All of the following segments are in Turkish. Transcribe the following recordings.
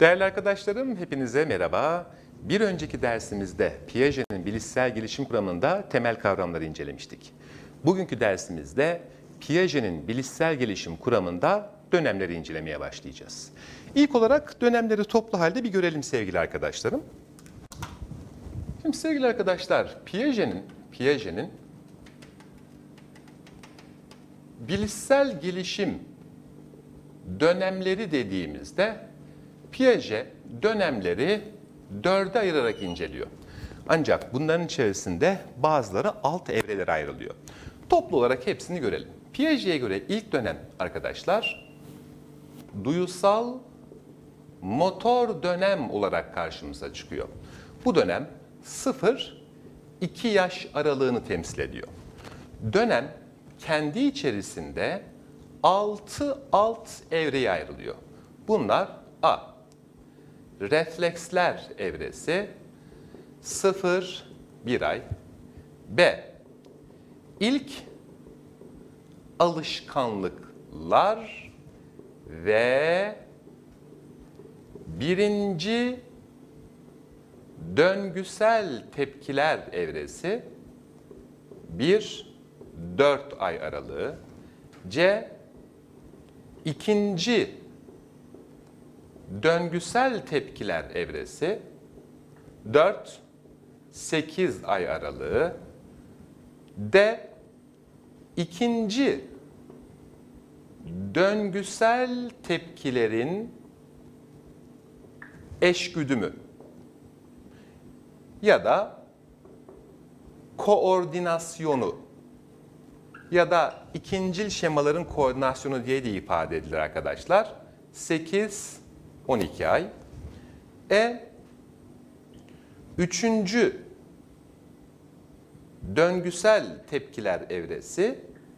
Değerli arkadaşlarım, hepinize merhaba. Bir önceki dersimizde Piaget'in bilişsel gelişim kuramında temel kavramları incelemiştik. Bugünkü dersimizde Piaget'in bilişsel gelişim kuramında dönemleri incelemeye başlayacağız. İlk olarak dönemleri toplu halde bir görelim sevgili arkadaşlarım. Şimdi sevgili arkadaşlar, Piaget'in bilişsel gelişim dönemleri dediğimizde Piaget dönemleri 4'e ayırarak inceliyor. Ancak bunların içerisinde bazıları alt evrelere ayrılıyor. Toplu olarak hepsini görelim. Piaget'e göre ilk dönem arkadaşlar duyusal motor dönem olarak karşımıza çıkıyor. Bu dönem 0-2 yaş aralığını temsil ediyor. Dönem kendi içerisinde 6 alt evreye ayrılıyor. Bunlar A. Refleksler evresi 0-1 ay. B. İlk alışkanlıklar ve birinci döngüsel tepkiler evresi 1-4 ay aralığı. C. İkinci döngüsel tepkiler evresi 4-8 ay aralığı. D. İkinci döngüsel tepkilerin eşgüdümü ya da koordinasyonu ya da ikincil şemaların koordinasyonu diye de ifade edilir arkadaşlar. 8-12 ay. Üçüncü döngüsel tepkiler evresi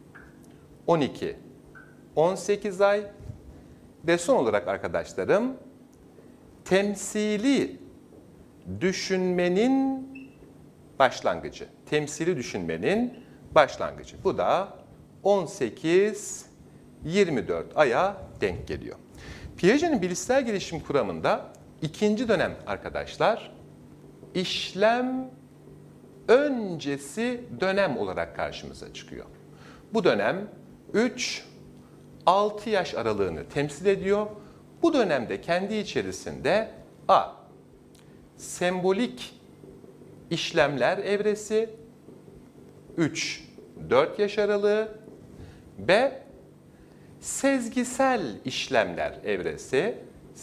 12-18 ay. Ve son olarak arkadaşlarım temsili düşünmenin başlangıcı. Temsili düşünmenin başlangıcı. Bu da 18-24 aya denk geliyor. Piaget'in bilişsel gelişim kuramında ikinci dönem arkadaşlar işlem öncesi dönem olarak karşımıza çıkıyor. Bu dönem 3-6 yaş aralığını temsil ediyor. Bu dönemde kendi içerisinde A. Sembolik işlemler evresi 3-4 yaş aralığı. B. Sezgisel işlemler evresi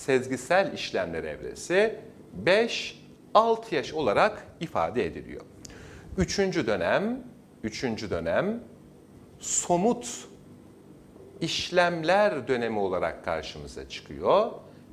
5-6 yaş olarak ifade ediliyor. Üçüncü dönem somut işlemler dönemi olarak karşımıza çıkıyor.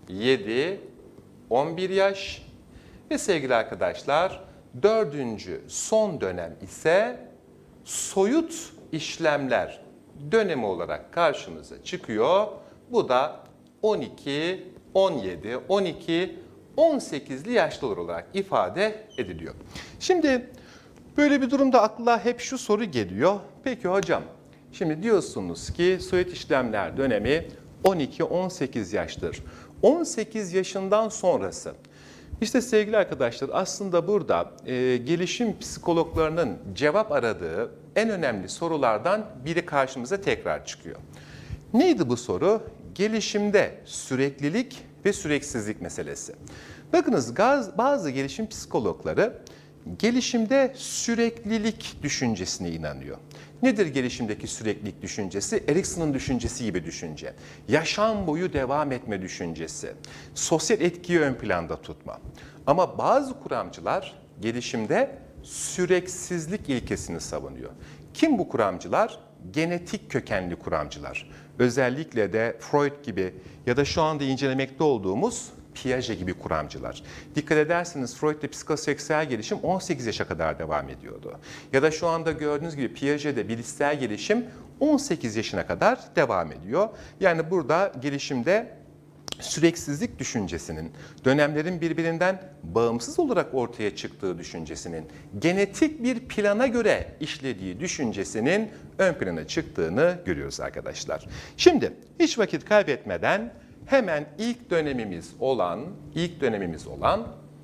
7-11 yaş ve sevgili arkadaşlar dördüncü son dönem ise soyut işlemler dönemi olarak karşımıza çıkıyor. Bu da 12, 17, 12, 18'li yaşlılar olarak ifade ediliyor. Şimdi böyle bir durumda akla hep şu soru geliyor. Peki hocam, şimdi diyorsunuz ki soyut işlemler dönemi 12-18 yaştır. 18 yaşından sonrası. İşte sevgili arkadaşlar aslında burada gelişim psikologlarının cevap aradığı en önemli sorulardan biri karşımıza tekrar çıkıyor. Neydi bu soru? Gelişimde süreklilik ve süreksizlik meselesi. Bakınız bazı gelişim psikologları gelişimde süreklilik düşüncesine inanıyor. Nedir gelişimdeki süreklilik düşüncesi? Erikson'un düşüncesi gibi düşünce. Yaşam boyu devam etme düşüncesi. Sosyal etkiyi ön planda tutma. Ama bazı kuramcılar gelişimde süreksizlik ilkesini savunuyor. Kim bu kuramcılar? Genetik kökenli kuramcılar. Özellikle de Freud gibi ya da şu anda incelemekte olduğumuz Piaget gibi kuramcılar. Dikkat ederseniz Freud'da psikoseksüel gelişim 18 yaşa kadar devam ediyordu. Ya da şu anda gördüğünüz gibi Piaget'de bilişsel gelişim 18 yaşına kadar devam ediyor. Yani burada gelişimde süreksizlik düşüncesinin, dönemlerin birbirinden bağımsız olarak ortaya çıktığı düşüncesinin, genetik bir plana göre işlediği düşüncesinin ön plana çıktığını görüyoruz arkadaşlar. Şimdi hiç vakit kaybetmeden hemen ilk dönemimiz olan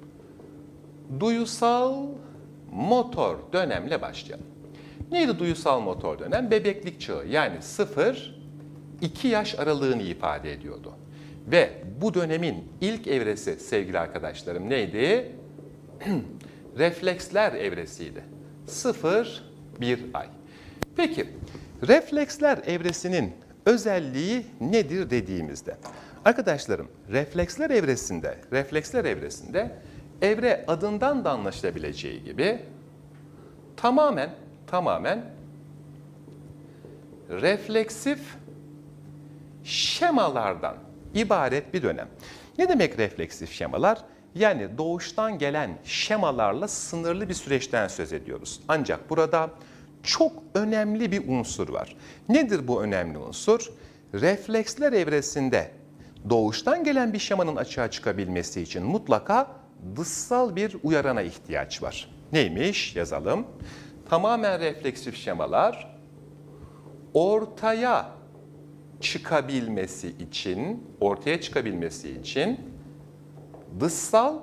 duyusal motor dönemle başlayalım. Neydi duyusal motor dönem? Bebeklik çağı, yani 0-2 yaş aralığını ifade ediyordu. Ve bu dönemin ilk evresi sevgili arkadaşlarım neydi? Refleksler evresiydi. 0-1 ay. Peki refleksler evresinin özelliği nedir dediğimizde? Arkadaşlarım refleksler evresinde evre adından da anlaşılabileceği gibi tamamen refleksif şemalardan ibaret bir dönem. Ne demek refleksif şemalar? Yani doğuştan gelen şemalarla sınırlı bir süreçten söz ediyoruz. Ancak burada çok önemli bir unsur var. Nedir bu önemli unsur? Refleksler evresinde doğuştan gelen bir şemanın açığa çıkabilmesi için mutlaka dışsal bir uyarana ihtiyaç var. Neymiş? Yazalım. Tamamen refleksif şemalar ortaya çıkabilmesi için dışsal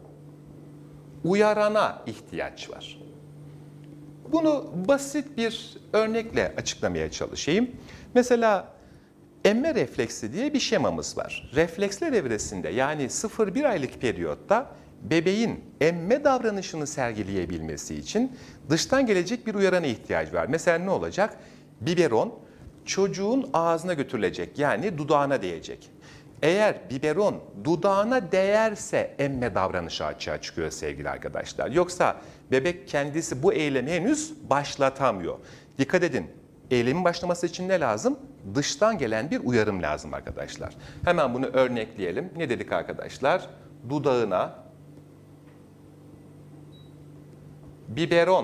uyarana ihtiyaç var. Bunu basit bir örnekle açıklamaya çalışayım. Mesela emme refleksi diye bir şemamız var. Refleksler evresinde, yani 0-1 aylık periyotta bebeğin emme davranışını sergileyebilmesi için dıştan gelecek bir uyarana ihtiyacı var. Mesela ne olacak? Biberon çocuğun ağzına götürülecek, yani dudağına değecek. Eğer biberon dudağına değerse emme davranışı açığa çıkıyor sevgili arkadaşlar. Yoksa bebek kendisi bu eylemi henüz başlatamıyor. Dikkat edin, eylemin başlaması için ne lazım? Dıştan gelen bir uyarım lazım arkadaşlar. Hemen bunu örnekleyelim. Ne dedik arkadaşlar? Dudağına biberon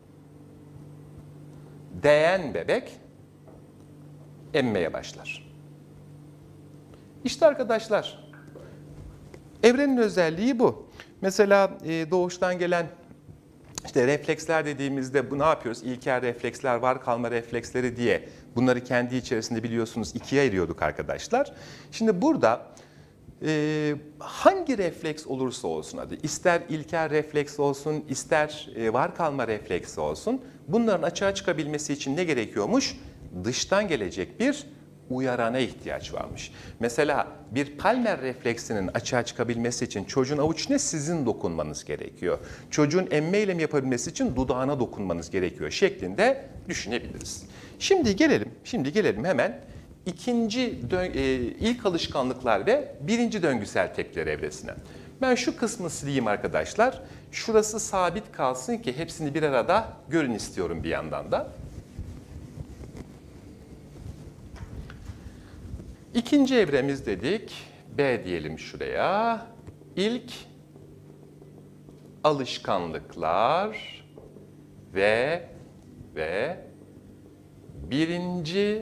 değen bebek emmeye başlar. İşte arkadaşlar, evrenin özelliği bu. Mesela doğuştan gelen refleksler dediğimizde bu ne yapıyoruz? İlkel refleksler, var kalma refleksleri diye bunları kendi içerisinde biliyorsunuz ikiye ayırıyorduk arkadaşlar. Şimdi burada hangi refleks olursa olsun, hadi ister ilkel refleks olsun, ister var kalma refleksi olsun, bunların açığa çıkabilmesi için ne gerekiyormuş? Dıştan gelecek bir uyarana ihtiyaç varmış. Mesela bir palmer refleksinin açığa çıkabilmesi için çocuğun avuçuna sizin dokunmanız gerekiyor. Çocuğun emme eylemi yapabilmesi için dudağına dokunmanız gerekiyor şeklinde düşünebiliriz. Şimdi gelelim hemen ilk alışkanlıklar ve birinci döngüsel tepkiler evresine. Ben şu kısmı sileyim arkadaşlar. Şurası sabit kalsın ki hepsini bir arada görün istiyorum bir yandan da. İkinci evremiz dedik. B diyelim şuraya. İlk alışkanlıklar ve birinci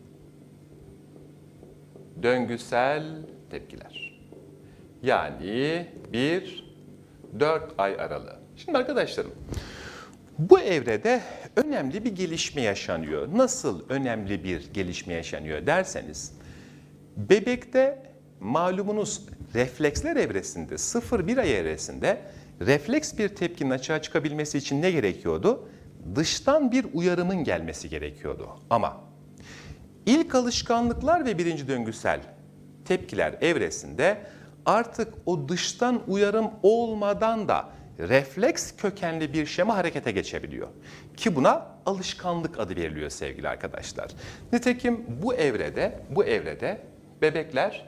döngüsel tepkiler. Yani 1-4 ay aralığı. Şimdi arkadaşlarım, bu evrede önemli bir gelişme yaşanıyor. Nasıl önemli bir gelişme yaşanıyor derseniz, bebekte malumunuz refleksler evresinde 0-1 ay evresinde refleks bir tepkinin açığa çıkabilmesi için ne gerekiyordu? Dıştan bir uyarımın gelmesi gerekiyordu. Ama ilk alışkanlıklar ve birinci döngüsel tepkiler evresinde artık o dıştan uyarım olmadan da refleks kökenli bir şema harekete geçebiliyor. Ki buna alışkanlık adı veriliyor sevgili arkadaşlar. Nitekim bu evrede bebekler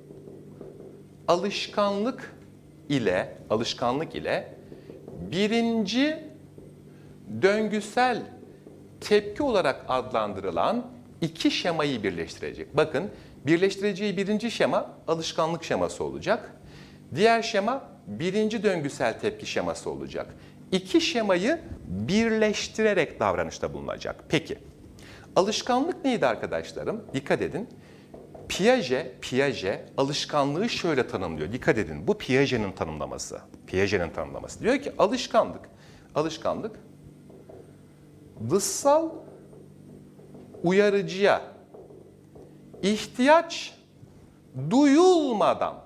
alışkanlık ile birinci döngüsel tepki olarak adlandırılan iki şemayı birleştirecek. Bakın, birleştireceği birinci şema alışkanlık şeması olacak. Diğer şema birinci döngüsel tepki şeması olacak. İki şemayı birleştirerek davranışta bulunacak. Peki, alışkanlık neydi arkadaşlarım? Dikkat edin. Piaget alışkanlığı şöyle tanımlıyor. Dikkat edin, bu Piaget'in tanımlaması. Diyor ki alışkanlık dışsal uyarıcıya ihtiyaç duyulmadan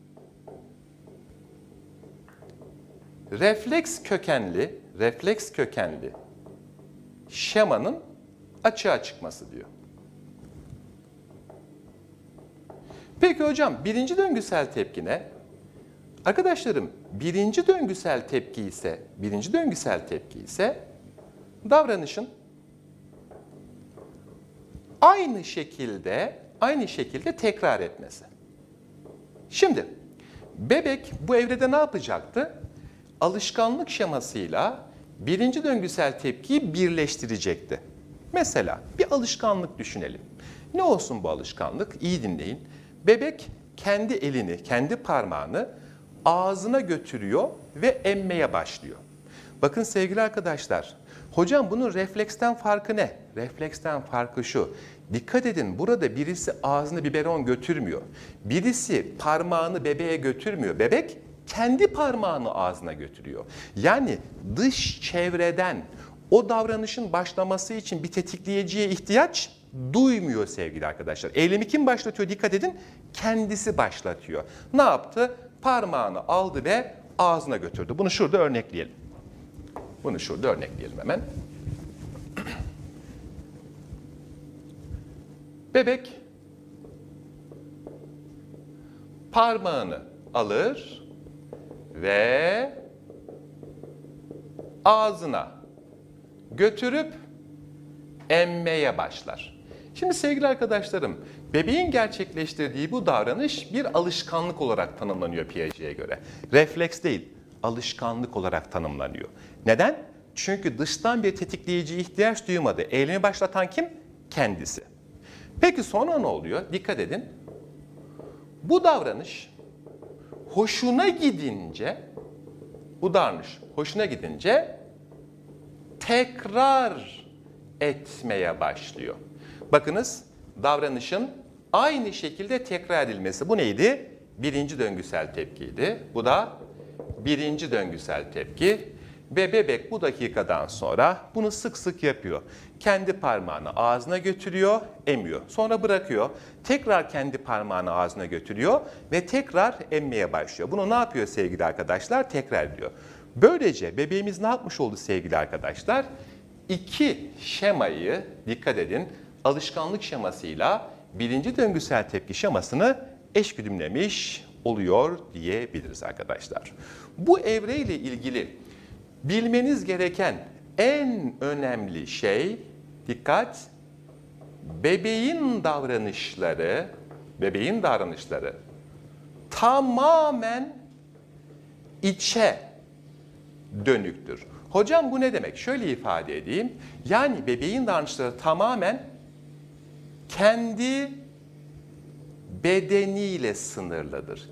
refleks kökenli şemanın açığa çıkması diyor. Peki hocam birinci döngüsel tepki ne? Arkadaşlarım birinci döngüsel tepki ise davranışın aynı şekilde tekrar etmesi. Şimdi bebek bu evrede ne yapacaktı? Alışkanlık şemasıyla birinci döngüsel tepkiyi birleştirecekti. Mesela bir alışkanlık düşünelim. Ne olsun bu alışkanlık? İyi dinleyin. Bebek kendi elini, kendi parmağını ağzına götürüyor ve emmeye başlıyor. Bakın sevgili arkadaşlar, hocam bunun refleksten farkı ne? Refleksten farkı şu. Dikkat edin, burada birisi ağzına biberon götürmüyor. Birisi parmağını bebeğe götürmüyor. Bebek kendi parmağını ağzına götürüyor. Yani dış çevreden o davranışın başlaması için bir tetikleyiciye ihtiyaç duymuyor sevgili arkadaşlar. Eylemi kim başlatıyor? Dikkat edin. Kendisi başlatıyor. Ne yaptı? Parmağını aldı ve ağzına götürdü. Bunu şurada örnekleyelim. Hemen. Bebek parmağını alır ve ağzına götürüp emmeye başlar. Şimdi sevgili arkadaşlarım, bebeğin gerçekleştirdiği bu davranış bir alışkanlık olarak tanımlanıyor Piaget'e göre. Refleks değil, alışkanlık olarak tanımlanıyor. Neden? Çünkü dıştan bir tetikleyiciye ihtiyaç duymadı. Eylemi başlatan kim? Kendisi. Peki sonra ne oluyor? Dikkat edin. Bu davranış hoşuna gidince tekrar etmeye başlıyor. Bakınız davranışın aynı şekilde tekrar edilmesi. Bu neydi? Birinci döngüsel tepkiydi. Bu da birinci döngüsel tepki. Ve bebek bu dakikadan sonra bunu sık sık yapıyor. Kendi parmağını ağzına götürüyor, emiyor. Sonra bırakıyor. Tekrar kendi parmağını ağzına götürüyor ve tekrar emmeye başlıyor. Bunu ne yapıyor sevgili arkadaşlar? Tekrar ediyor. Böylece bebeğimiz ne yapmış oldu sevgili arkadaşlar? İki şemayı, dikkat edin, alışkanlık şemasıyla birinci döngüsel tepki şemasını eşgüdümlemiş oluyor diyebiliriz arkadaşlar. Bu evreyle ilgili bilmeniz gereken en önemli şey, dikkat, bebeğin davranışları tamamen içe dönüktür. Hocam bu ne demek? Şöyle ifade edeyim. Yani bebeğin davranışları tamamen kendi bedeniyle sınırlıdır.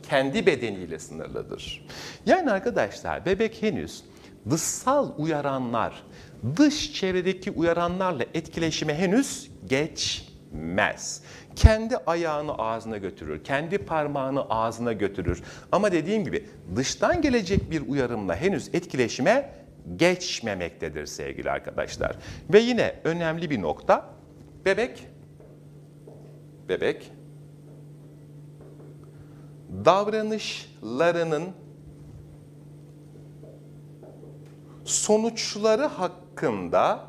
Yani arkadaşlar bebek henüz dışsal uyaranlar, dış çevredeki uyaranlarla etkileşime henüz geçmez. Kendi ayağını ağzına götürür, kendi parmağını ağzına götürür. Ama dediğim gibi dıştan gelecek bir uyarımla henüz etkileşime geçmemektedir sevgili arkadaşlar. Ve yine önemli bir nokta, bebek davranışlarının sonuçları hakkında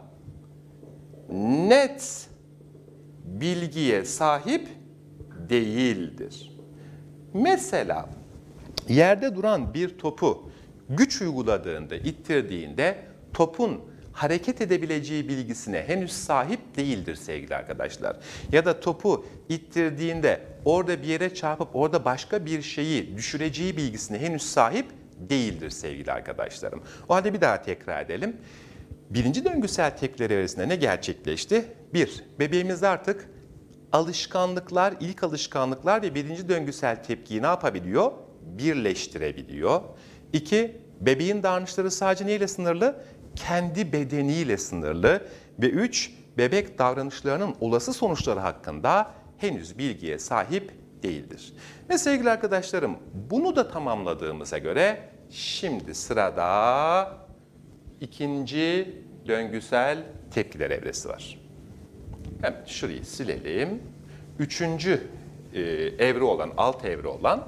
net bilgiye sahip değildir. Mesela yerde duran bir topu güç uyguladığında, ittirdiğinde topun hareket edebileceği bilgisine henüz sahip değildir sevgili arkadaşlar. Ya da topu ittirdiğinde orada bir yere çarpıp orada başka bir şeyi düşüreceği bilgisine henüz sahip değildir sevgili arkadaşlarım. O halde bir daha tekrar edelim. Birinci döngüsel tepkiler evresinde ne gerçekleşti? 1. Bebeğimiz artık ilk alışkanlıklar ve birinci döngüsel tepkiyi ne yapabiliyor? Birleştirebiliyor. 2. Bebeğin davranışları sadece neyle sınırlı? Kendi bedeniyle sınırlı. Ve 3. Bebek davranışlarının olası sonuçları hakkında henüz bilgiye sahip değildir. Ve sevgili arkadaşlarım, bunu da tamamladığımıza göre şimdi sırada ikinci döngüsel tepkiler evresi var. Hemen şurayı silelim. Üçüncü evre olan, alt evre olan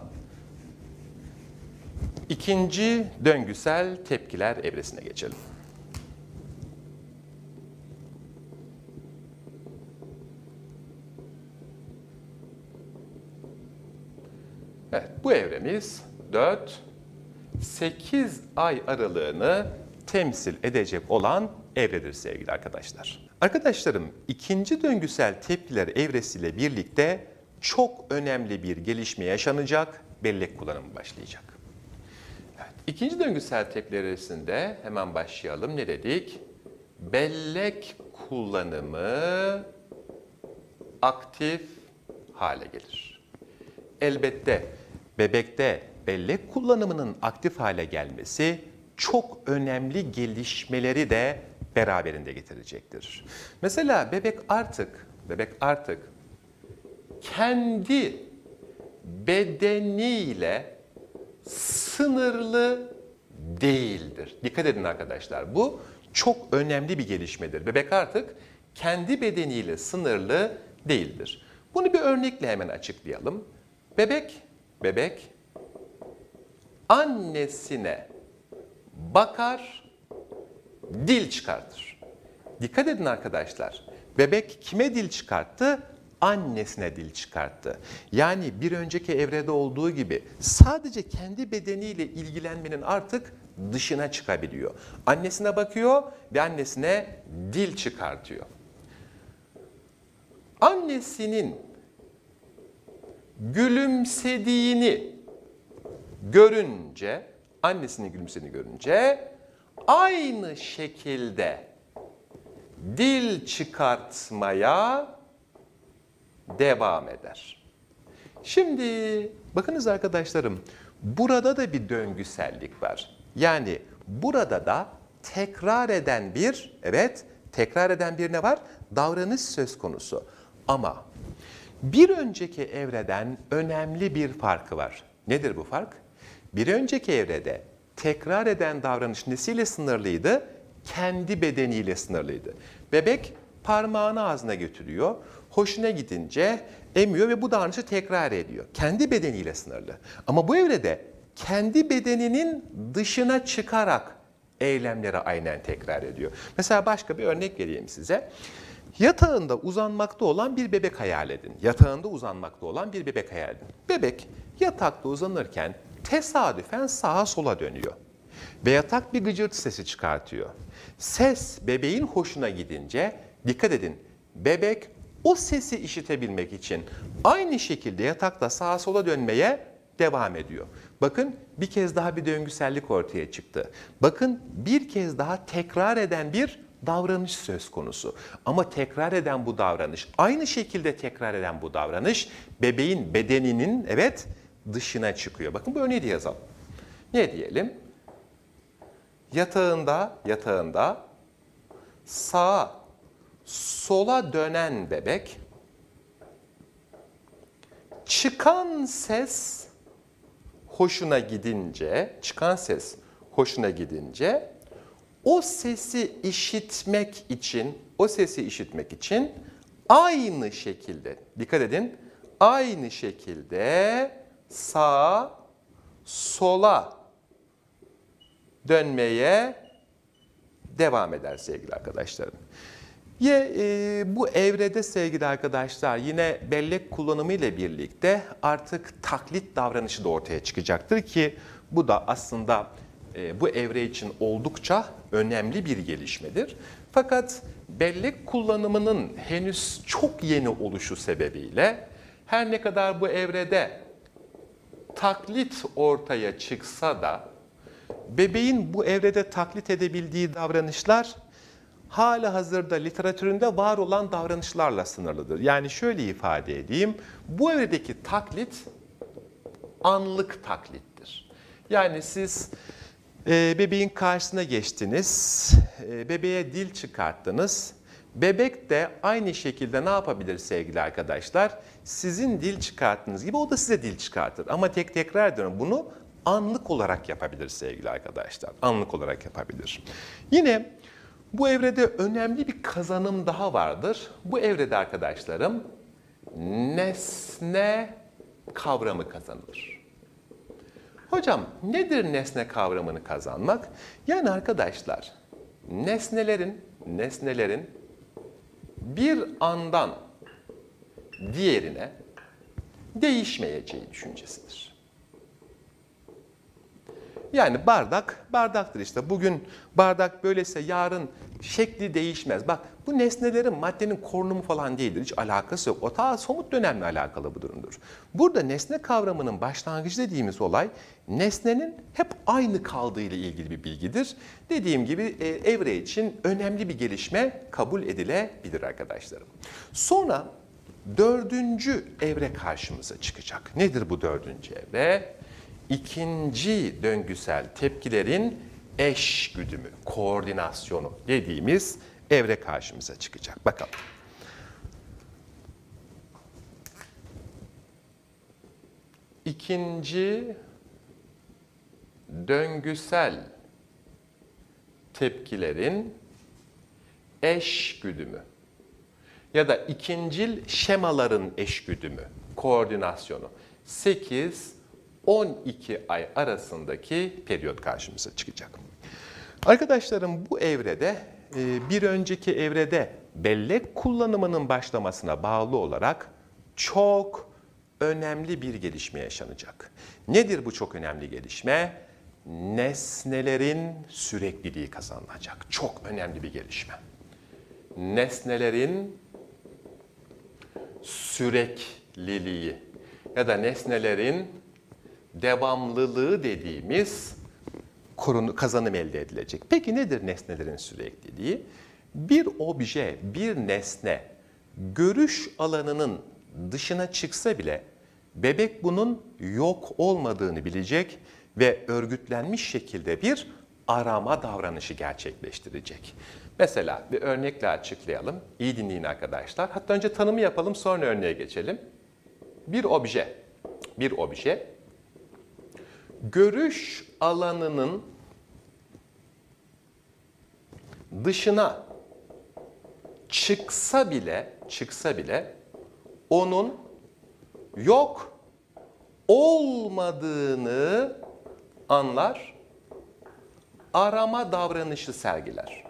ikinci döngüsel tepkiler evresine geçelim. Evet, bu evremiz 4-8 ay aralığını temsil edecek olan evredir sevgili arkadaşlar. Arkadaşlarım, ikinci döngüsel tepkiler evresiyle birlikte çok önemli bir gelişme yaşanacak, bellek kullanımı başlayacak. Evet, ikinci döngüsel tepkiler evresinde hemen başlayalım. Ne dedik? Bellek kullanımı aktif hale gelir. Elbette bebekte bellek kullanımının aktif hale gelmesi çok önemli gelişmeleri de beraberinde getirecektir. Mesela bebek artık kendi bedeniyle sınırlı değildir. Dikkat edin arkadaşlar, bu çok önemli bir gelişmedir. Bebek artık kendi bedeniyle sınırlı değildir. Bunu bir örnekle hemen açıklayalım. Bebek annesine bakar, dil çıkartır. Dikkat edin arkadaşlar. Bebek kime dil çıkarttı? Annesine dil çıkarttı. Yani bir önceki evrede olduğu gibi sadece kendi bedeniyle ilgilenmenin artık dışına çıkabiliyor. Annesine bakıyor ve annesine dil çıkartıyor. Annesinin gülümsediğini görünce, aynı şekilde dil çıkartmaya devam eder. Şimdi bakınız arkadaşlarım, burada da bir döngüsellik var. Yani burada da tekrar eden bir ne var? Davranış söz konusu. Ama bir önceki evreden önemli bir farkı var. Nedir bu fark? Bir önceki evrede tekrar eden davranış nesiyle sınırlıydı? Kendi bedeniyle sınırlıydı. Bebek parmağını ağzına götürüyor, hoşuna gidince emiyor ve bu davranışı tekrar ediyor. Kendi bedeniyle sınırlı. Ama bu evrede kendi bedeninin dışına çıkarak eylemleri aynen tekrar ediyor. Mesela başka bir örnek vereyim size. Yatağında uzanmakta olan bir bebek hayal edin. Bebek yatakta uzanırken tesadüfen sağa sola dönüyor. Ve yatak bir gıcırtı sesi çıkartıyor. Ses bebeğin hoşuna gidince, dikkat edin, bebek o sesi işitebilmek için aynı şekilde yatakta sağa sola dönmeye devam ediyor. Bakın bir kez daha bir döngüsellik ortaya çıktı. Bakın bir kez daha tekrar eden bir davranış söz konusu. Ama aynı şekilde tekrar eden bu davranış bebeğin bedeninin dışına çıkıyor. Bakın bu örneği de yazalım. Ne diyelim? Yatağında sağa sola dönen bebek, çıkan ses hoşuna gidince o sesi işitmek için aynı şekilde, dikkat edin, aynı şekilde sağa sola dönmeye devam eder sevgili arkadaşlarım. Bu evrede sevgili arkadaşlar yine bellek kullanımı ile birlikte artık taklit davranışı da ortaya çıkacaktır ki bu da aslında bu evre için oldukça önemli bir gelişmedir. Fakat bellek kullanımının henüz çok yeni oluşu sebebiyle her ne kadar bu evrede taklit ortaya çıksa da bebeğin bu evrede taklit edebildiği davranışlar halihazırda literatüründe var olan davranışlarla sınırlıdır. Yani şöyle ifade edeyim, bu evredeki taklit anlık taklittir. Yani siz bebeğin karşısına geçtiniz, bebeğe dil çıkarttınız. Bebek de aynı şekilde ne yapabilir sevgili arkadaşlar? Sizin dil çıkarttığınız gibi o da size dil çıkartır. Ama tekrar ediyorum, bunu anlık olarak yapabilir sevgili arkadaşlar. Anlık olarak yapabilir. Yine bu evrede önemli bir kazanım daha vardır. Bu evrede arkadaşlarım nesne kavramı kazanılır. Hocam nedir nesne kavramını kazanmak? Yani arkadaşlar nesnelerin bir andan diğerine değişmeyeceği düşüncesidir. Yani bardaktır işte. Bugün bardak böylese yarın şekli değişmez. Bak bu nesnelerin maddenin korunumu falan değildir. Hiç alakası yok. O ta somut dönemle alakalı bu durumdur. Burada nesne kavramının başlangıcı dediğimiz olay nesnenin hep aynı kaldığı ile ilgili bir bilgidir. Dediğim gibi evre için önemli bir gelişme kabul edilebilir arkadaşlarım. Sonra dördüncü evre karşımıza çıkacak. Nedir bu dördüncü evre? İkinci döngüsel tepkilerin eş güdümü, koordinasyonu dediğimiz evre karşımıza çıkacak. Bakalım. İkinci döngüsel tepkilerin eş güdümü ya da ikincil şemaların eş güdümü, koordinasyonu 8-12 ay arasındaki periyot karşımıza çıkacak. Arkadaşlarım bu evrede bir önceki evrede bellek kullanımının başlamasına bağlı olarak çok önemli bir gelişme yaşanacak. Nedir bu çok önemli gelişme? Nesnelerin sürekliliği kazanılacak. Çok önemli bir gelişme. Nesnelerin sürekliliği ya da nesnelerin devamlılığı dediğimiz kazanım elde edilecek. Peki nedir nesnelerin sürekliliği? Bir obje, bir nesne görüş alanının dışına çıksa bile bebek bunun yok olmadığını bilecek ve örgütlenmiş şekilde bir arama davranışı gerçekleştirecek. Mesela bir örnekle açıklayalım. İyi dinleyin arkadaşlar. Hatta önce tanımı yapalım, sonra örneğe geçelim. Bir obje görüş alanının dışına çıksa bile onun yok olmadığını anlar, arama davranışı sergiler.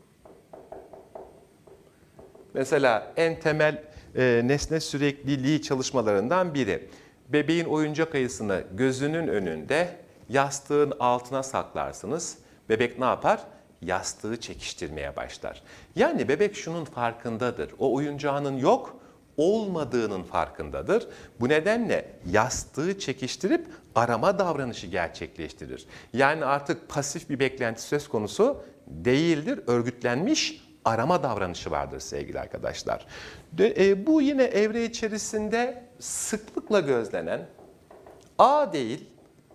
Mesela en temel nesne sürekliliği çalışmalarından biri. Bebeğin oyuncak ayısını gözünün önünde yastığın altına saklarsınız. Bebek ne yapar? Yastığı çekiştirmeye başlar. Yani bebek şunun farkındadır. O oyuncağının yok olmadığının farkındadır. Bu nedenle yastığı çekiştirip arama davranışı gerçekleştirir. Yani artık pasif bir beklenti söz konusu değildir. Örgütlenmiş arama davranışı vardır sevgili arkadaşlar. Bu yine evre içerisinde sıklıkla gözlenen A değil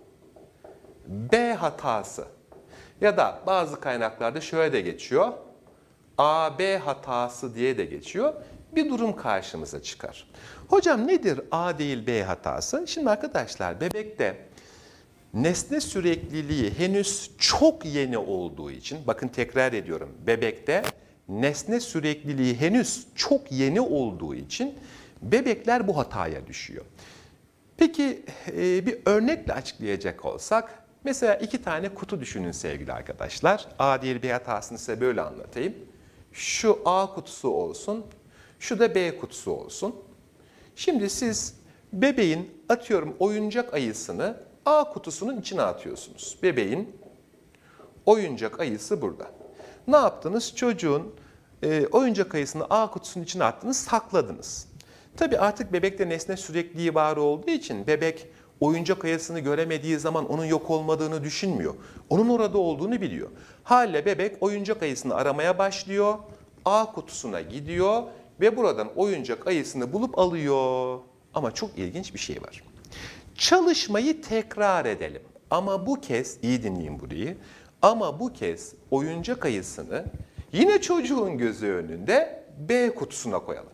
B hatası ya da bazı kaynaklarda şöyle de geçiyor. AB hatası diye de geçiyor. Bir durum karşımıza çıkar. Hocam nedir A değil B hatası? Şimdi arkadaşlar bebekte nesne sürekliliği henüz çok yeni olduğu için, bakın tekrar ediyorum, bebekte nesne sürekliliği henüz çok yeni olduğu için bebekler bu hataya düşüyor. Peki bir örnekle açıklayacak olsak, mesela iki tane kutu düşünün sevgili arkadaşlar. A değil B hatasını size böyle anlatayım. Şu A kutusu olsun, şu da B kutusu olsun. Şimdi siz bebeğin atıyorum oyuncak ayısını A kutusunun içine atıyorsunuz. Bebeğin oyuncak ayısı burada. Ne yaptınız? Çocuğun oyuncak ayısını A kutusunun içine attınız, sakladınız. Tabii artık bebekte nesne sürekliliği var olduğu için bebek oyuncak ayısını göremediği zaman onun yok olmadığını düşünmüyor. Onun orada olduğunu biliyor. Haliyle bebek oyuncak ayısını aramaya başlıyor. A kutusuna gidiyor ve buradan oyuncak ayısını bulup alıyor. Ama çok ilginç bir şey var. Çalışmayı tekrar edelim. Ama bu kez, iyi dinleyin burayı, ama bu kez oyuncak ayısını yine çocuğun gözü önünde B kutusuna koyalım.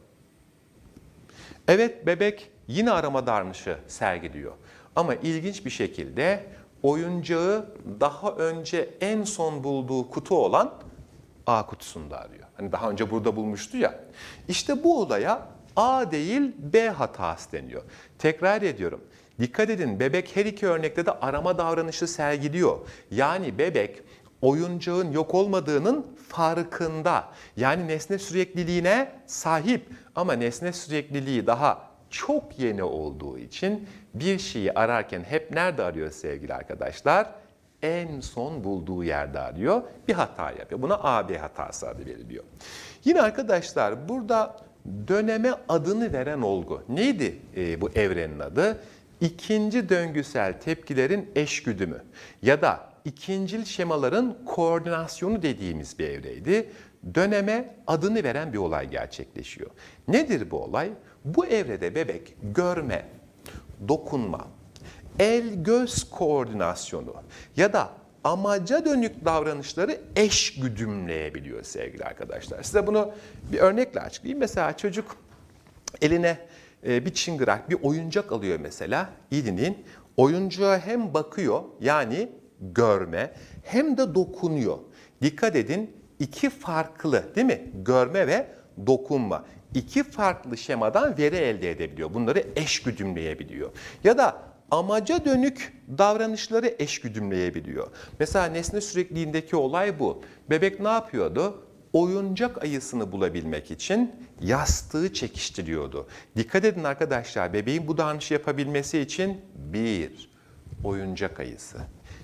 Evet, bebek yine arama davranışı sergiliyor. Ama ilginç bir şekilde oyuncağı daha önce en son bulduğu kutu olan A kutusunda arıyor. Hani daha önce burada bulmuştu ya. İşte bu olaya A değil B hatası deniyor. Tekrar ediyorum. Dikkat edin, bebek her iki örnekte de arama davranışı sergiliyor. Yani bebek oyuncağın yok olmadığının farkında. Yani nesne sürekliliğine sahip ama nesne sürekliliği daha çok yeni olduğu için bir şeyi ararken hep nerede arıyor sevgili arkadaşlar? En son bulduğu yerde arıyor, bir hata yapıyor. Buna AB hatası adı veriliyor. Yine arkadaşlar burada döneme adını veren olgu. Neydi bu evrenin adı? İkinci döngüsel tepkilerin eşgüdümü ya da ikincil şemaların koordinasyonu dediğimiz bir evreydi. Döneme adını veren bir olay gerçekleşiyor. Nedir bu olay? Bu evrede bebek görme, dokunma, el-göz koordinasyonu ya da amaca dönük davranışları eş güdümleyebiliyor sevgili arkadaşlar. Size bunu bir örnekle açıklayayım. Mesela çocuk eline bir çıngırak, bir oyuncak alıyor mesela. İyi dinleyin. Oyuncağa hem bakıyor yani görme hem de dokunuyor. Dikkat edin, iki farklı değil mi? Görme ve dokunma. İki farklı şemadan veri elde edebiliyor. Bunları eş güdümleyebiliyor. Ya da amaca dönük davranışları eş güdümleyebiliyor. Mesela nesne sürekliliğindeki olay bu. Bebek ne yapıyordu? Oyuncak ayısını bulabilmek için yastığı çekiştiriyordu. Dikkat edin arkadaşlar, bebeğin bu davranışı yapabilmesi için 1. Oyuncak ayısı,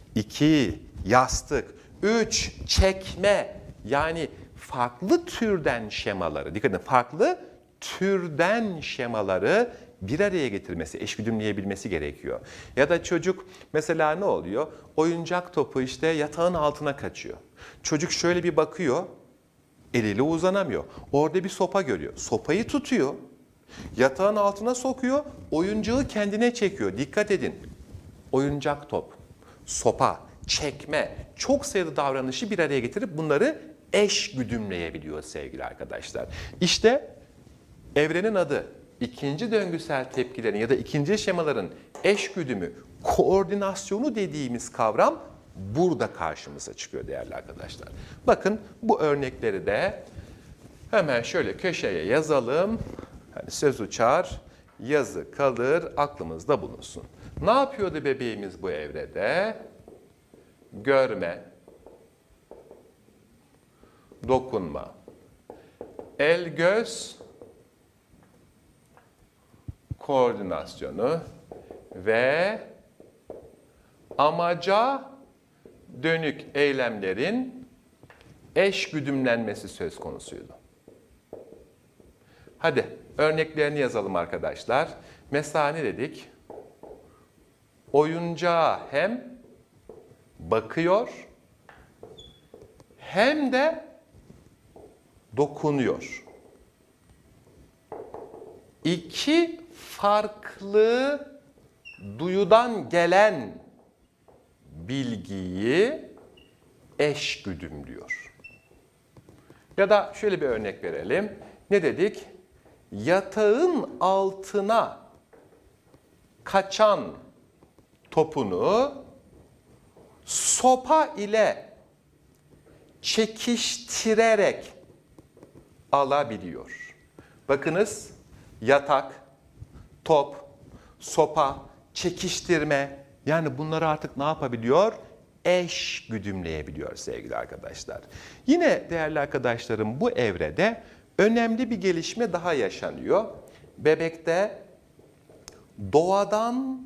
2. Yastık, 3. Çekme. Yani farklı türden şemaları, dikkat edin, farklı türden şemaları bir araya getirmesi, eşgüdümleyebilmesi gerekiyor. Ya da çocuk mesela ne oluyor? Oyuncak topu işte yatağın altına kaçıyor. Çocuk şöyle bir bakıyor, eliyle uzanamıyor. Orada bir sopa görüyor. Sopayı tutuyor, yatağın altına sokuyor, oyuncağı kendine çekiyor. Dikkat edin, oyuncak top, sopa, çekme, çok sayıda davranışı bir araya getirip bunları eş güdümleyebiliyor sevgili arkadaşlar. İşte evrenin adı, ikinci döngüsel tepkilerin ya da ikinci şemaların eş güdümü, koordinasyonu dediğimiz kavram burada karşımıza çıkıyor değerli arkadaşlar. Bakın bu örnekleri de hemen şöyle köşeye yazalım. Hani söz uçar, yazı kalır, aklımızda bulunsun. Ne yapıyordu bebeğimiz bu evrede? Görme, dokunma, el-göz koordinasyonu ve amaca dönük eylemlerin eş güdümlenmesi söz konusuydu. Hadi örneklerini yazalım arkadaşlar. Mesela ne dedik? Oyuncağa hem bakıyor hem de dokunuyor. İki farklı duyudan gelen bilgiyi eş güdümlüyor. Ya da şöyle bir örnek verelim. Ne dedik? Yatağın altına kaçan topunu sopa ile çekiştirerek alabiliyor. Bakınız, yatak, top, sopa, çekiştirme, yani bunları artık ne yapabiliyor? Eş güdümleyebiliyor sevgili arkadaşlar. Yine değerli arkadaşlarım, bu evrede önemli bir gelişme daha yaşanıyor. Bebekte doğadan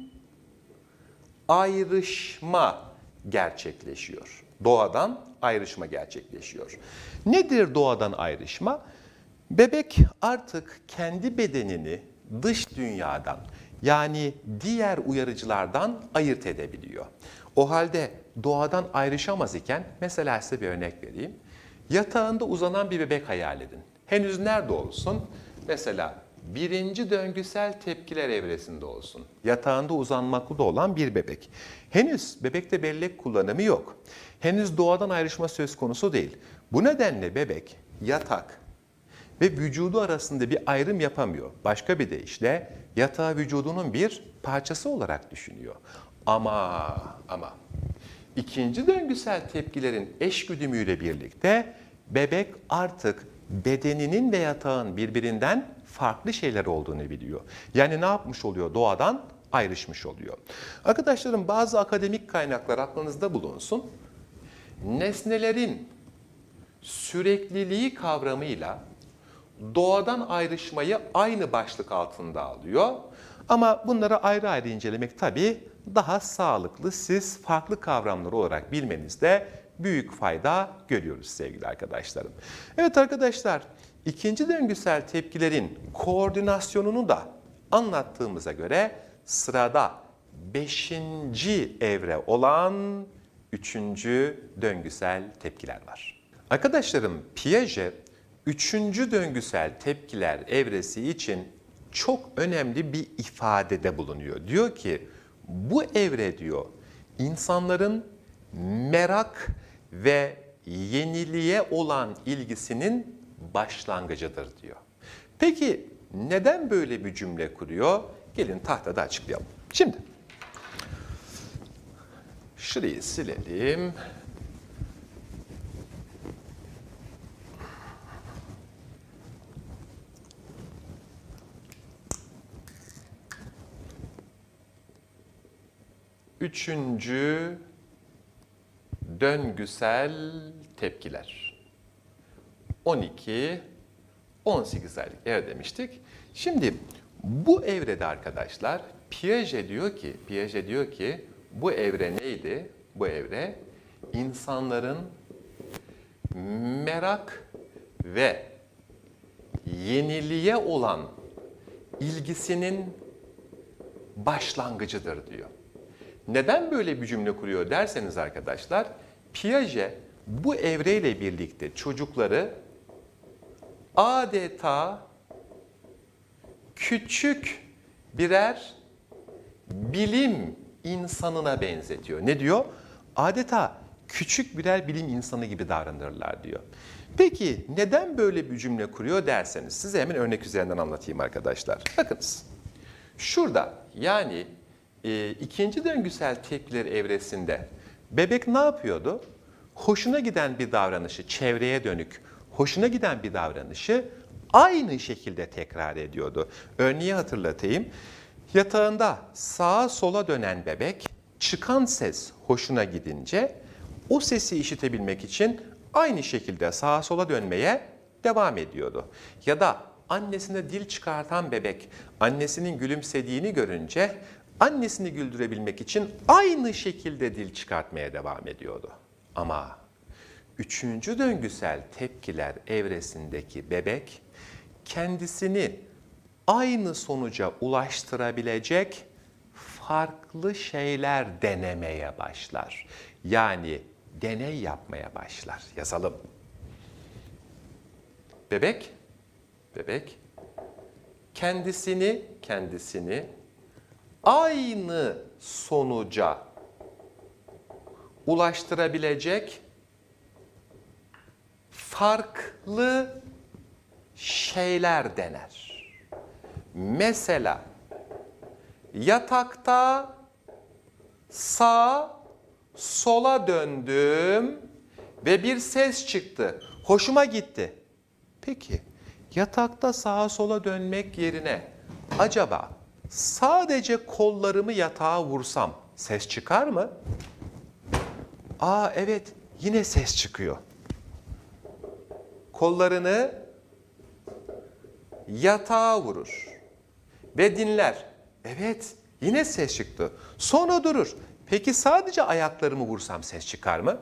ayrışma gerçekleşiyor. Doğadan ayrışma gerçekleşiyor. Nedir doğadan ayrışma? Bebek artık kendi bedenini dış dünyadan, yani diğer uyarıcılardan ayırt edebiliyor. O halde doğadan ayrışamaz iken, mesela size bir örnek vereyim. Yatağında uzanan bir bebek hayal edin. Henüz nerede olsun? Mesela birinci döngüsel tepkiler evresinde olsun. Yatağında uzanmakta olan bir bebek. Henüz bebekte bellek kullanımı yok. Henüz doğadan ayrışma söz konusu değil. Bu nedenle bebek yatak ve vücudu arasında bir ayrım yapamıyor. Başka bir deyişle yatağı vücudunun bir parçası olarak düşünüyor. Ama ikinci döngüsel tepkilerin eşgüdümüyle birlikte bebek artık bedeninin ve yatağın birbirinden farklı şeyler olduğunu biliyor. Yani ne yapmış oluyor? Doğadan ayrışmış oluyor. Arkadaşlarım, bazı akademik kaynaklar aklınızda bulunsun. Nesnelerin sürekliliği kavramıyla doğadan ayrışmayı aynı başlık altında alıyor. Ama bunları ayrı ayrı incelemek tabii daha sağlıklı. Siz farklı kavramlar olarak bilmenizde büyük fayda görüyoruz sevgili arkadaşlarım. Evet arkadaşlar, ikinci döngüsel tepkilerin koordinasyonunu da anlattığımıza göre sırada 5. evre olan 3. döngüsel tepkiler var. Arkadaşlarım, Piaget 3. döngüsel tepkiler evresi için çok önemli bir ifadede bulunuyor. Diyor ki bu evre diyor insanların merak ve yeniliğe olan ilgisinin başlangıcıdır diyor. Peki neden böyle bir cümle kuruyor? Gelin tahtada açıklayalım. Şimdi şurayı silelim. Üçüncü döngüsel tepkiler. 12, 18 aylık evre demiştik. Şimdi bu evrede arkadaşlar Piaget diyor ki bu evre neydi? Bu evre insanların merak ve yeniliğe olan ilgisinin başlangıcıdır diyor. Neden böyle bir cümle kuruyor derseniz arkadaşlar, Piaget bu evreyle birlikte çocukları adeta küçük birer bilim insanına benzetiyor. Ne diyor? Adeta küçük birer bilim insanı gibi davranırlar diyor. Peki neden böyle bir cümle kuruyor derseniz size hemen örnek üzerinden anlatayım arkadaşlar. Bakınız. Şurada yani ikinci döngüsel tepkiler evresinde bebek ne yapıyordu? Hoşuna giden bir davranışı, çevreye dönük, hoşuna giden bir davranışı aynı şekilde tekrar ediyordu. Örneği hatırlatayım. Yatağında sağa sola dönen bebek, çıkan ses hoşuna gidince o sesi işitebilmek için aynı şekilde sağa sola dönmeye devam ediyordu. Ya da annesine dil çıkartan bebek, annesinin gülümsediğini görünce annesini güldürebilmek için aynı şekilde dil çıkartmaya devam ediyordu. Ama 3. döngüsel tepkiler evresindeki bebek kendisini aynı sonuca ulaştırabilecek farklı şeyler denemeye başlar. Yani deney yapmaya başlar. Yazalım. Bebek kendisini aynı sonuca ulaştırabilecek farklı şeyler dener. Mesela yatakta sağa sola döndüm ve bir ses çıktı. Hoşuma gitti. Peki yatakta sağa sola dönmek yerine acaba sadece kollarımı yatağa vursam ses çıkar mı? Aa evet, yine ses çıkıyor. Kollarını yatağa vurur ve dinler. Evet, yine ses çıktı. Sonra durur. Peki sadece ayaklarımı vursam ses çıkar mı?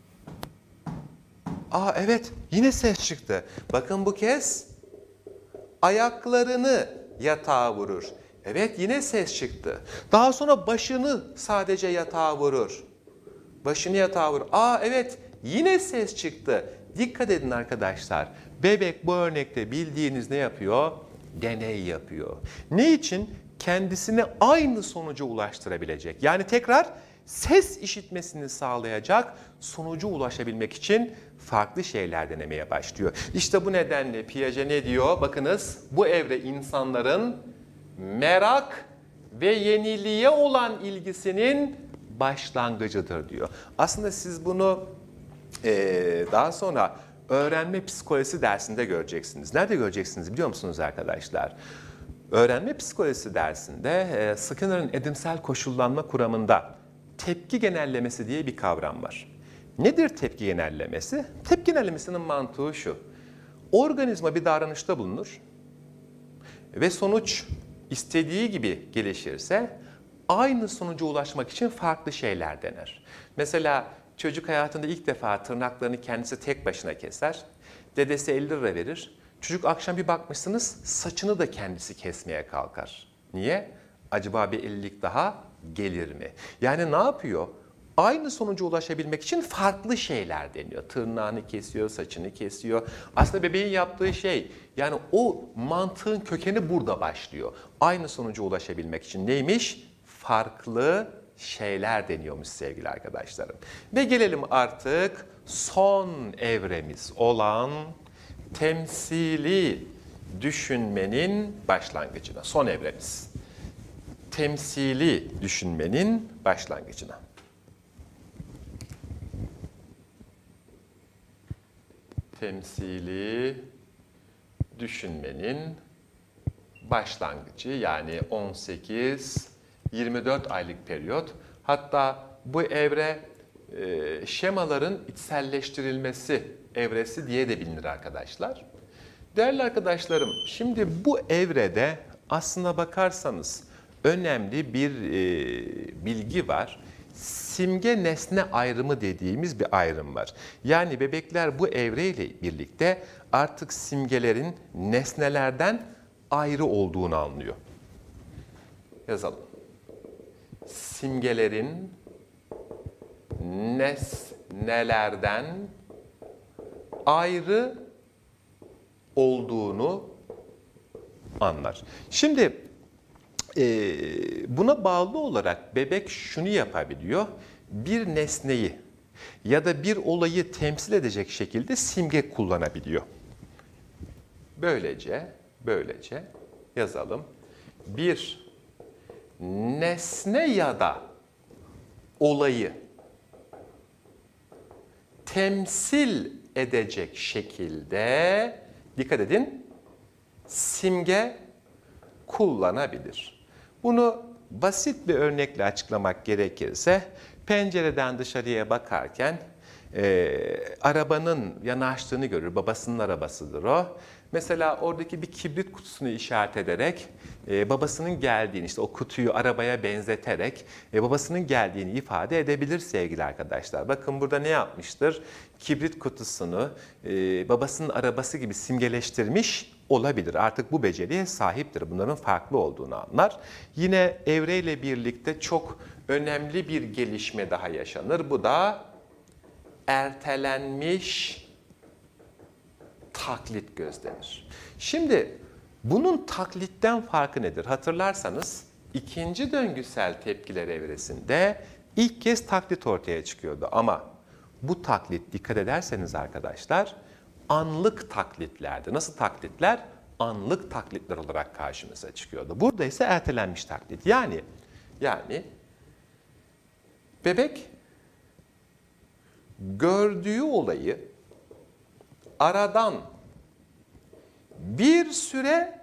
Aa evet, yine ses çıktı. Bakın bu kez ayaklarını yatağa vurur. Evet, yine ses çıktı. Daha sonra başını sadece yatağa vurur. Başını yatağa vurur. Aa evet, yine ses çıktı. Dikkat edin arkadaşlar. Bebek bu örnekte bildiğiniz ne yapıyor? Deney yapıyor. Ne için? Kendisini aynı sonuca ulaştırabilecek. Yani tekrar ses işitmesini sağlayacak sonuca ulaşabilmek için farklı şeyler denemeye başlıyor. İşte bu nedenle Piaget ne diyor? Bakınız, bu evre insanların merak ve yeniliğe olan ilgisinin başlangıcıdır diyor. Aslında siz bunu daha sonra öğrenme psikolojisi dersinde göreceksiniz. Nerede göreceksiniz biliyor musunuz arkadaşlar? Öğrenme psikolojisi dersinde Skinner'ın edimsel koşullanma kuramında tepki genellemesi diye bir kavram var. Nedir tepki genellemesi? Tepki genellemesinin mantığı şu. Organizma bir davranışta bulunur ve sonuç istediği gibi gelişirse aynı sonuca ulaşmak için farklı şeyler dener. Mesela çocuk hayatında ilk defa tırnaklarını kendisi tek başına keser, dedesi 50 lira verir. Çocuk akşam bir bakmışsınız saçını da kendisi kesmeye kalkar. Niye? Acaba bir 50'lik daha gelir mi? Yani ne yapıyor? Aynı sonuca ulaşabilmek için farklı şeyler deniyor. Tırnağını kesiyor, saçını kesiyor. Aslında bebeğin yaptığı şey, yani o mantığın kökeni burada başlıyor. Aynı sonuca ulaşabilmek için neymiş? Farklı şeyler deniyormuş sevgili arkadaşlarım. Ve gelelim artık son evremiz olan temsili düşünmenin başlangıcına. Son evremiz. Temsili düşünmenin başlangıcına. Temsili düşünmenin başlangıcı, yani 18-24 aylık periyot. Hatta bu evre şemaların içselleştirilmesi evresi diye de bilinir arkadaşlar. Değerli arkadaşlarım, şimdi bu evrede aslına bakarsanız önemli bir bilgi var. Simge nesne ayrımı dediğimiz bir ayrım var. Yani bebekler bu evreyle birlikte artık simgelerin nesnelerden ayrı olduğunu anlıyor. Yazalım. Simgelerin nesnelerden ayrı olduğunu anlar. Şimdi buna bağlı olarak bebek şunu yapabiliyor. Bir nesneyi ya da bir olayı temsil edecek şekilde simge kullanabiliyor. Böylece yazalım. Bir nesne ya da olayı temsil edecek şekilde, dikkat edin, simge kullanabilir. Bunu basit bir örnekle açıklamak gerekirse, pencereden dışarıya bakarken arabanın yanaştığını görür. Babasının arabasıdır o. Mesela oradaki bir kibrit kutusunu işaret ederek babasının geldiğini, işte o kutuyu arabaya benzeterek babasının geldiğini ifade edebilir sevgili arkadaşlar. Bakın burada ne yapmıştır? Kibrit kutusunu babasının arabası gibi simgeleştirmiş olabilir. Artık bu beceriye sahiptir. Bunların farklı olduğunu anlar. Yine evreyle birlikte çok önemli bir gelişme daha yaşanır. Bu da ertelenmiş taklit gözlenir. Şimdi bunun taklitten farkı nedir? Hatırlarsanız ikinci döngüsel tepkiler evresinde ilk kez taklit ortaya çıkıyordu. Ama bu taklit, dikkat ederseniz arkadaşlar, anlık taklitlerdi. Nasıl taklitler? Anlık taklitler olarak karşımıza çıkıyordu. Burada ise ertelenmiş taklit. Yani bebek gördüğü olayı aradan bir süre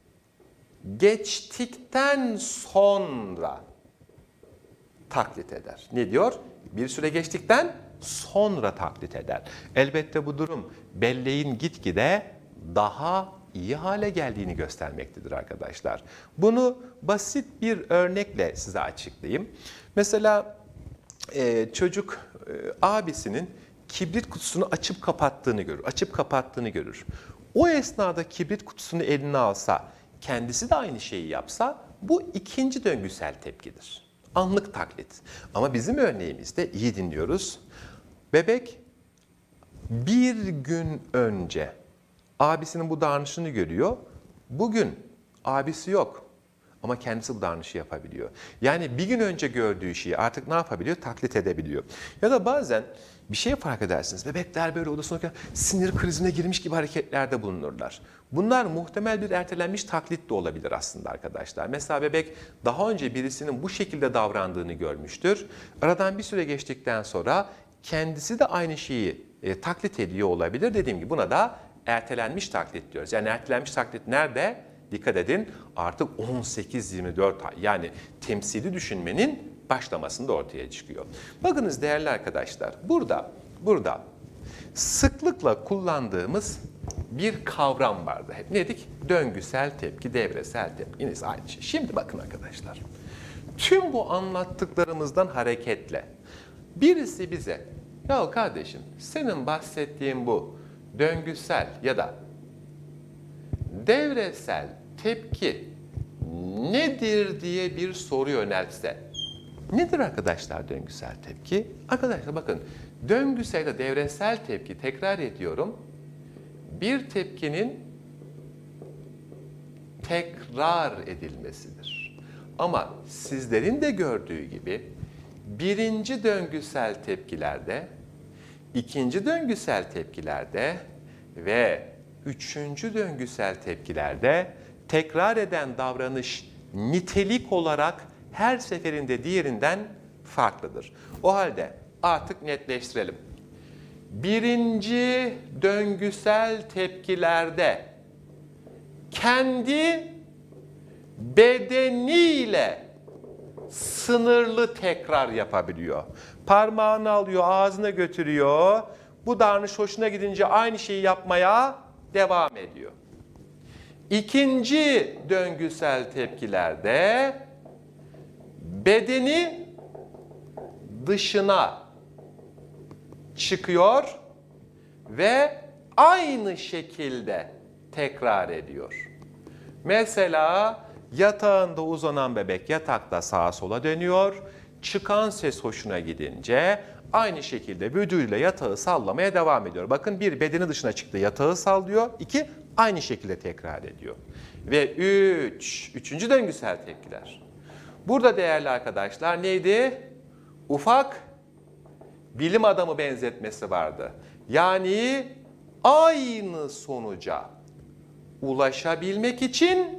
geçtikten sonra taklit eder. Ne diyor? Bir süre geçtikten sonra taklit eder. Elbette bu durum belleğin gitgide daha iyi hale geldiğini göstermektedir arkadaşlar. Bunu basit bir örnekle size açıklayayım. Mesela çocuk abisinin kibrit kutusunu açıp kapattığını görür. O esnada kibrit kutusunu eline alsa, kendisi de aynı şeyi yapsa, bu ikinci döngüsel tepkidir. Anlık taklit. Ama bizim örneğimizde iyi dinliyoruz. Bebek bir gün önce abisinin bu davranışını görüyor. Bugün abisi yok. Ama kendisi bu davranışı yapabiliyor. Yani bir gün önce gördüğü şeyi artık ne yapabiliyor? Taklit edebiliyor. Ya da bazen bir şey fark edersiniz. Bebekler böyle odasında sinir krizine girmiş gibi hareketlerde bulunurlar. Bunlar muhtemel bir ertelenmiş taklit de olabilir aslında arkadaşlar. Mesela bebek daha önce birisinin bu şekilde davrandığını görmüştür. Aradan bir süre geçtikten sonra kendisi de aynı şeyi taklit ediyor olabilir. Dediğim gibi buna da ertelenmiş taklit diyoruz. Yani ertelenmiş taklit nerede? Dikkat edin, artık 18-24 ay, yani temsili düşünmenin başlamasında ortaya çıkıyor. Bakınız değerli arkadaşlar, burada sıklıkla kullandığımız bir kavram vardı. Hep ne dedik? Döngüsel tepki, devresel tepki. Yine aynı şey. Şimdi bakın arkadaşlar, tüm bu anlattıklarımızdan hareketle birisi bize, ya kardeşim senin bahsettiğin bu döngüsel ya da devresel tepki nedir diye bir soru yöneltse. Nedir arkadaşlar döngüsel tepki? Arkadaşlar bakın, döngüsel ya da devresel tepki, tekrar ediyorum, bir tepkinin tekrar edilmesidir. Ama sizlerin de gördüğü gibi birinci döngüsel tepkilerde, ikinci döngüsel tepkilerde ve üçüncü döngüsel tepkilerde tekrar eden davranış nitelik olarak her seferinde diğerinden farklıdır. O halde artık netleştirelim. Birinci döngüsel tepkilerde kendi bedeniyle sınırlı tekrar yapabiliyor. Parmağını alıyor, ağzına götürüyor. Bu davranış hoşuna gidince aynı şeyi yapmaya devam ediyor. İkinci döngüsel tepkilerde bedeni dışına çıkıyor ve aynı şekilde tekrar ediyor. Mesela yatağında uzanan bebek yatakta sağa sola dönüyor. Çıkan ses hoşuna gidince aynı şekilde vücuduyla yatağı sallamaya devam ediyor. Bakın, bir, bedeni dışına çıktı, yatağı sallıyor. İki, aynı şekilde tekrar ediyor. Ve üçüncü döngüsel tepkiler. Burada değerli arkadaşlar neydi? Ufak bilim adamı benzetmesi vardı. Yani aynı sonuca ulaşabilmek için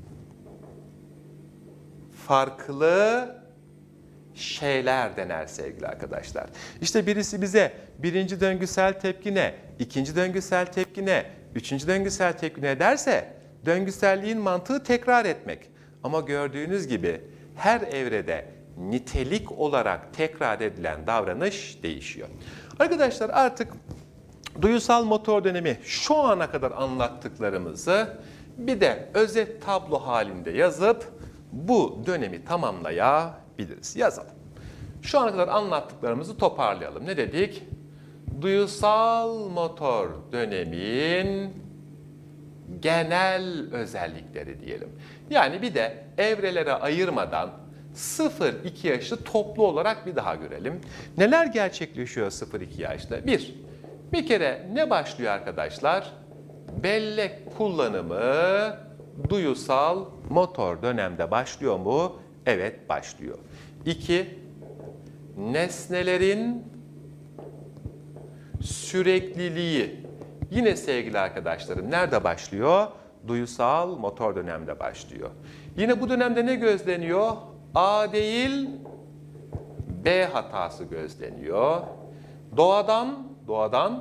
farklı şeyler dener sevgili arkadaşlar. İşte birisi bize birinci döngüsel tepki ne, ikinci döngüsel tepki ne, üçüncü döngüsel tepki ne derse, döngüselliğin mantığı tekrar etmek. Ama gördüğünüz gibi her evrede nitelik olarak tekrar edilen davranış değişiyor. Arkadaşlar artık duyusal motor dönemi, şu ana kadar anlattıklarımızı bir de özet tablo halinde yazıp bu dönemi tamamlayabiliriz. Yazalım. Şu ana kadar anlattıklarımızı toparlayalım. Ne dedik? Duyusal motor dönemin genel özellikleri diyelim. Yani bir de evrelere ayırmadan 0-2 yaşı toplu olarak bir daha görelim. Neler gerçekleşiyor 0-2 yaşta? Bir kere ne başlıyor arkadaşlar? Bellek kullanımı duyusal motor dönemde başlıyor mu? Evet, başlıyor. 2. Nesnelerin sürekliliği. Yine sevgili arkadaşlarım nerede başlıyor? Duyusal motor dönemde başlıyor. Yine bu dönemde ne gözleniyor? A değil, B hatası gözleniyor. Doğadan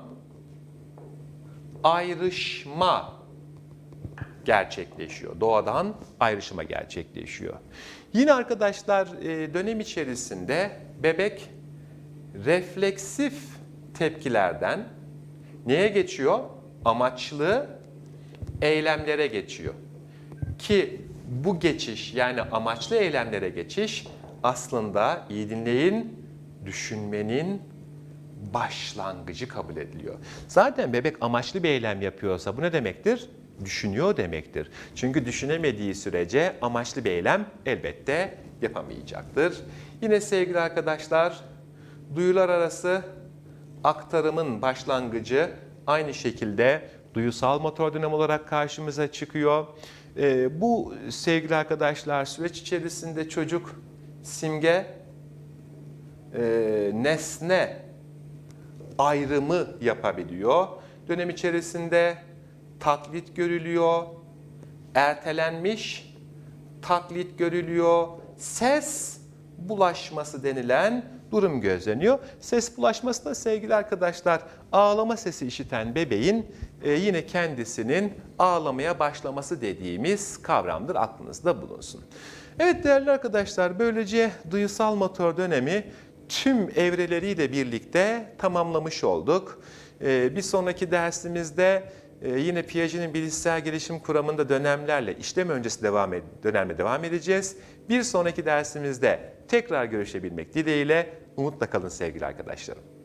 ayrışma gerçekleşiyor. Doğadan ayrışma gerçekleşiyor. Yine arkadaşlar dönem içerisinde bebek refleksif tepkilerden neye geçiyor? Amaçlı eylemlere geçiyor. Ki bu geçiş, yani amaçlı eylemlere geçiş aslında, iyi dinleyin, düşünmenin başlangıcı kabul ediliyor. Zaten bebek amaçlı bir eylem yapıyorsa bu ne demektir? Düşünüyor demektir. Çünkü düşünemediği sürece amaçlı bir eylem elbette yapamayacaktır. Yine sevgili arkadaşlar, duyular arası aktarımın başlangıcı aynı şekilde duyusal motor dönem olarak karşımıza çıkıyor. Bu sevgili arkadaşlar süreç içerisinde çocuk simge, nesne ayrımı yapabiliyor. Dönem içerisinde taklit görülüyor, ertelenmiş taklit görülüyor, ses bulaşması denilen durum gözleniyor. Ses bulaşması da sevgili arkadaşlar, ağlama sesi işiten bebeğin yine kendisinin ağlamaya başlaması dediğimiz kavramdır. Aklınızda bulunsun. Evet değerli arkadaşlar, böylece duyusal motor dönemi tüm evreleriyle birlikte tamamlamış olduk. Bir sonraki dersimizde yine Piaget'in bilişsel gelişim kuramında dönemlerle işlem öncesi dönemle devam edeceğiz. Bir sonraki dersimizde tekrar görüşebilmek dileğiyle umutla kalın sevgili arkadaşlarım.